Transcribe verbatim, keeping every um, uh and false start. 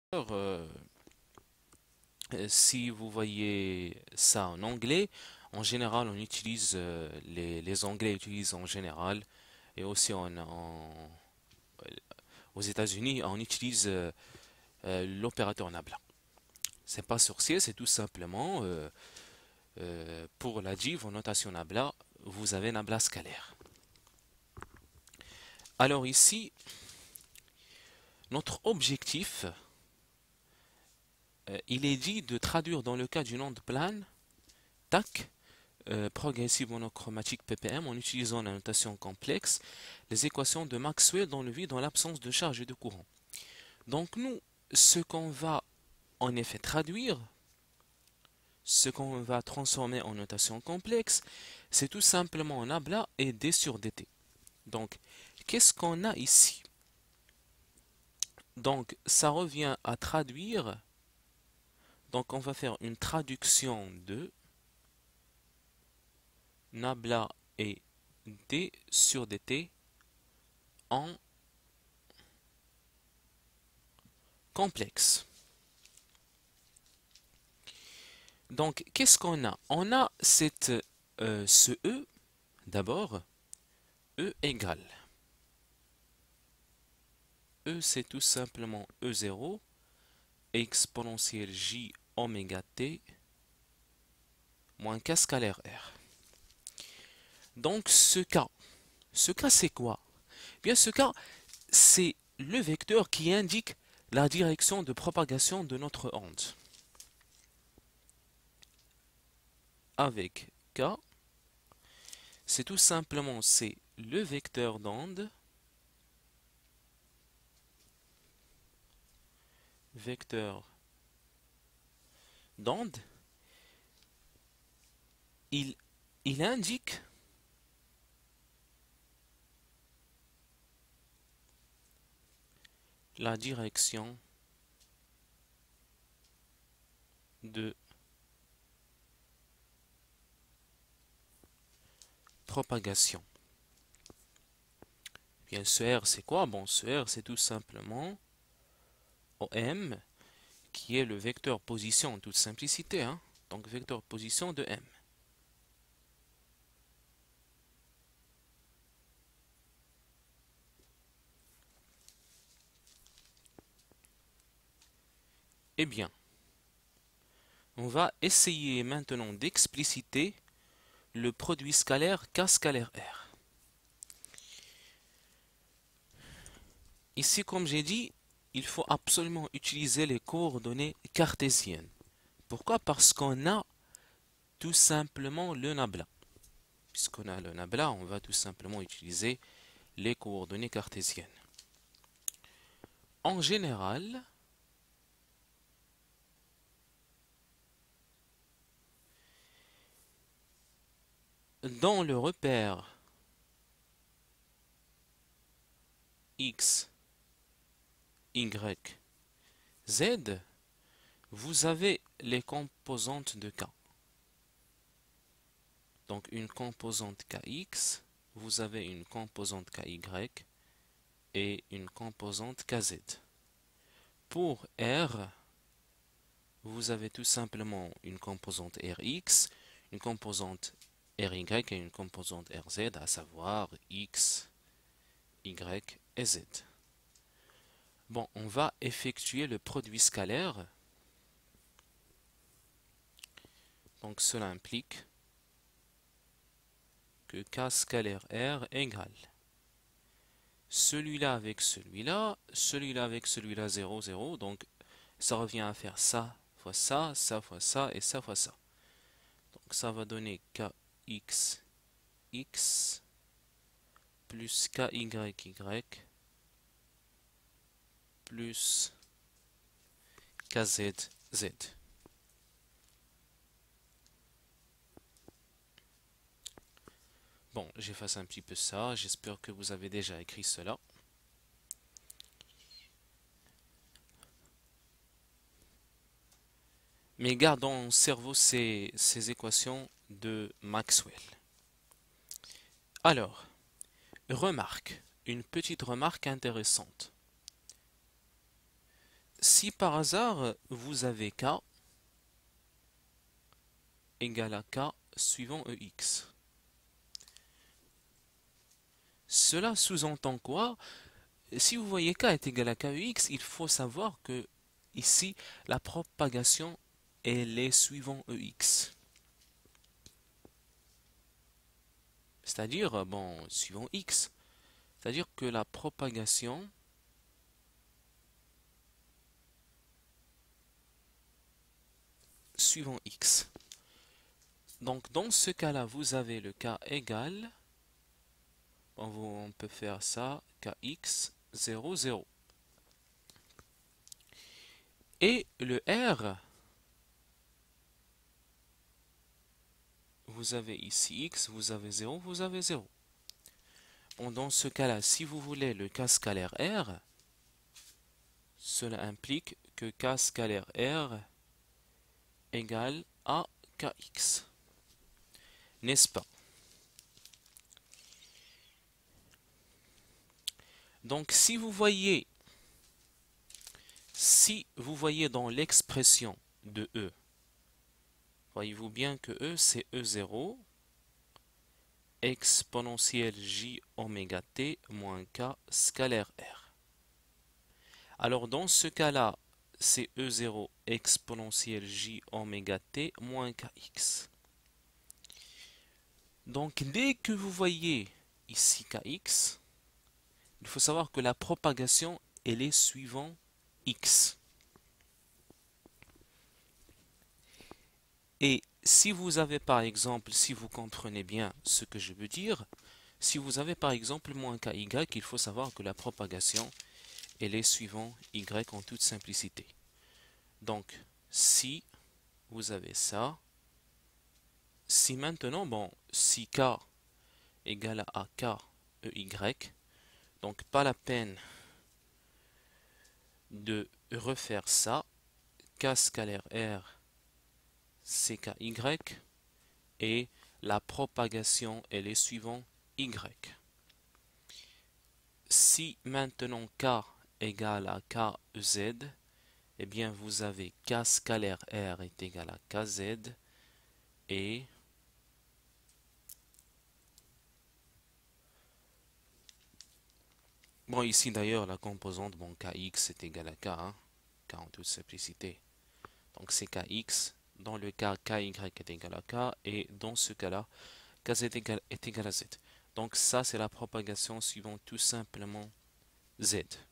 Euh, si vous voyez ça en anglais, en général, on utilise euh, les, les Anglais utilisent en général et aussi en, en- aux États-Unis, on utilise euh, euh, l'opérateur nabla. C'est pas sorcier, c'est tout simplement euh, euh, pour la div en notation nabla, vous avez nabla scalaire. Alors ici, notre objectif, euh, il est dit de traduire dans le cas d'une onde plane, tac, euh, progressive monochromatique P P M en utilisant la notation complexe, les équations de Maxwell dans le vide en l'absence de charge et de courant. Donc nous, ce qu'on va en effet traduire, ce qu'on va transformer en notation complexe, c'est tout simplement nabla et d sur dt. Donc, qu'est-ce qu'on a ici? Donc, ça revient à traduire. Donc, on va faire une traduction de nabla et d sur dt en complexe. Donc, qu'est-ce qu'on a? On a cette, euh, ce E, d'abord, E égale. E, c'est tout simplement E zéro, exponentielle J oméga T, moins K scalaire R. Donc, ce cas, ce cas, c'est quoi? Bien, ce cas, c'est le vecteur qui indique la direction de propagation de notre onde. Avec K, c'est tout simplement, c'est le vecteur d'onde, vecteur d'onde, il, il indique la direction de propagation. Bien, ce R, c'est quoi? Bon, ce R, c'est tout simplement O M, qui est le vecteur position en toute simplicité, hein? Donc, vecteur position de M. Eh bien, on va essayer maintenant d'expliciter le produit scalaire K scalaire R. Ici, comme j'ai dit, il faut absolument utiliser les coordonnées cartésiennes. Pourquoi? Parce qu'on a tout simplement le nabla. Puisqu'on a le nabla, on va tout simplement utiliser les coordonnées cartésiennes. En général, dans le repère X, Y, Z, vous avez les composantes de K. Donc une composante Kx, vous avez une composante Ky et une composante Kz. Pour R, vous avez tout simplement une composante Rx, une composante Ry et une composante Rz, à savoir X, Y et Z. Bon, on va effectuer le produit scalaire. Donc cela implique que K scalaire R égale celui-là avec celui-là, celui-là avec celui-là zéro, zéro. Donc ça revient à faire ça fois ça, ça fois ça et ça fois ça. Donc ça va donner Kx, X plus Ky, Y plus Kz, Z. Bon, j'efface un petit peu ça. J'espère que vous avez déjà écrit cela. Mais gardons en cerveau ces, ces équations de Maxwell. Alors, remarque, une petite remarque intéressante. si par hasard vous avez K égale à K suivant E X, cela sous-entend quoi? Si vous voyez K est égal à K E X, il faut savoir que ici, la propagation, elle est suivant E X. C'est-à-dire, bon, suivant X. C'est-à-dire que la propagation suivant X. Donc, dans ce cas-là, vous avez le K égal, on, on peut faire ça, Kx zéro, zéro. Et le R, vous avez ici X, vous avez zéro, vous avez zéro. Bon, dans ce cas-là, si vous voulez le K scalaire R, cela implique que K scalaire R égale à Kx. N'est-ce pas? Donc, si vous voyez, si vous voyez dans l'expression de E, voyez-vous bien que E, c'est E zéro exponentielle J oméga T moins K scalaire R. Alors, dans ce cas-là, c'est E zéro exponentielle J oméga T moins Kx. Donc, dès que vous voyez ici Kx, il faut savoir que la propagation, elle est suivant X. Et si vous avez par exemple, si vous comprenez bien ce que je veux dire, si vous avez par exemple moins Ky, il faut savoir que la propagation, elle est suivant Y en toute simplicité. Donc, si vous avez ça, si maintenant, bon, si K égale à K E Y, donc pas la peine de refaire ça, K scalaire R c'est Ky, et la propagation, elle est suivant Y. Si maintenant K égale à Kz, eh bien vous avez K scalaire R est égal à Kz et bon ici d'ailleurs la composante bon Kx est égal à K, hein, K en toute simplicité. Donc c'est Kx, dans le cas Ky est égal à K et dans ce cas-là Kz est égal, est égal à Z. Donc ça c'est la propagation suivant tout simplement Z.